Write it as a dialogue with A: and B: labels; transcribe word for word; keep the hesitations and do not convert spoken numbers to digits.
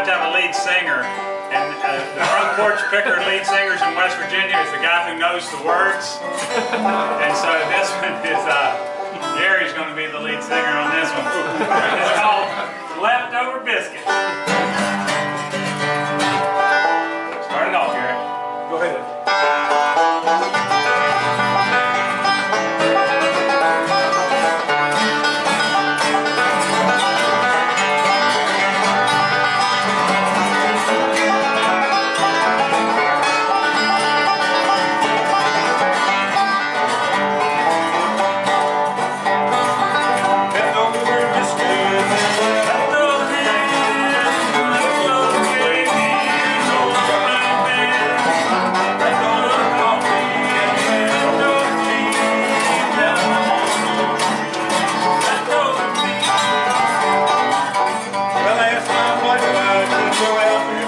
A: to have a lead singer, and uh, the front porch picker lead singers in West Virginia is the guy who knows the words. And so this one is, uh, Gary's going to be the lead singer on this one. It's called Leftover Biscuits. Start it off, Gary.
B: Go ahead. Well, last night, what did I do?